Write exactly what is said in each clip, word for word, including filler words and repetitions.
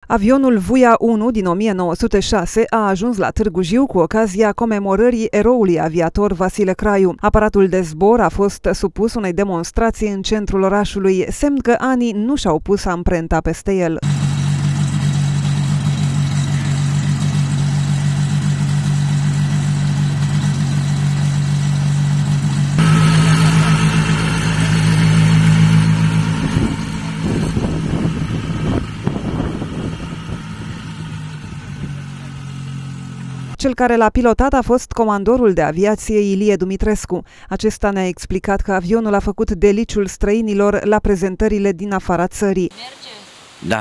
Avionul Vuia unu din o mie nouă sute șase a ajuns la Târgu Jiu cu ocazia comemorării eroului aviator Vasile Craiu. Aparatul de zbor a fost supus unei demonstrații în centrul orașului, semn că anii nu și-au pus amprenta peste el. Cel care l-a pilotat a fost comandorul de aviație Ilie Dumitrescu. Acesta ne-a explicat că avionul a făcut deliciul străinilor la prezentările din afara țării. Da.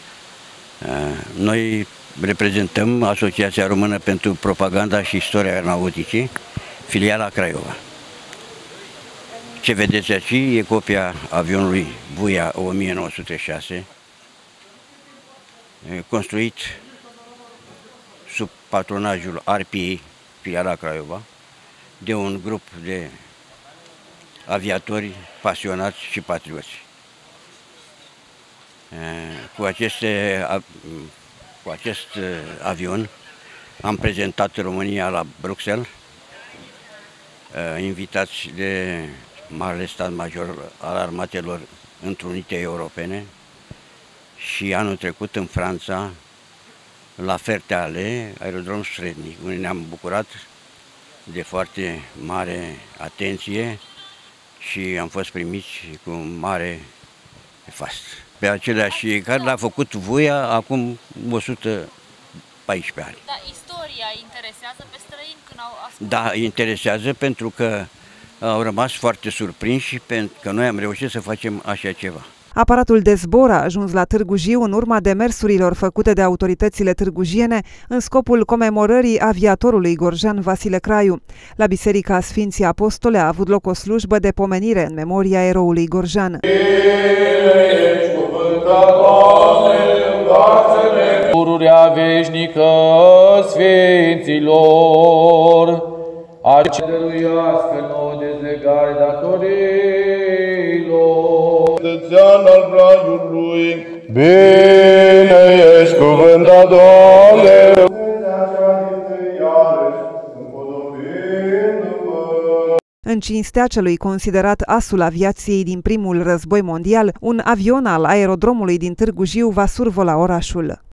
Noi reprezentăm Asociația Română pentru Propaganda și Istoria Aeronauticii, filiala Craiova. Ce vedeți aici e copia avionului Vuia o mie nouă sute șase, construit sub patronajul R P A, filiala Craiova, de un grup de aviatori pasionați și patrioți. Cu, aceste, cu acest avion am prezentat România la Bruxelles, invitați de Marele Stat Major al Armatelor Întrunite Europene, și anul trecut în Franța, la Ferteale, aerodrom Srednic, unde ne-am bucurat de foarte mare atenție și am fost primiți cu mare fast. Pe aceleași care l-a făcut Vuia acum o sută paisprezece ani. Dar istoria interesează pe străini când au ascultat? Da, interesează pentru că au rămas foarte surprinși pentru că noi am reușit să facem așa ceva. Aparatul de zbor a ajuns la Târgu Jiu în urma demersurilor făcute de autoritățile târgujiene în scopul comemorării aviatorului gorjan Vasile Craiu. La Biserica Sfinții Apostole a avut loc o slujbă de pomenire în memoria eroului gorjan. Pururea veșnică Sfinților, aceea dăruiască nouă dezlegare datorilor. Tățean al Braiului, Bine ești cuvântat, Doamne! În cinstea celui considerat asul aviației din primul război mondial, un avion al aerodromului din Târgu Jiu va survola orașul.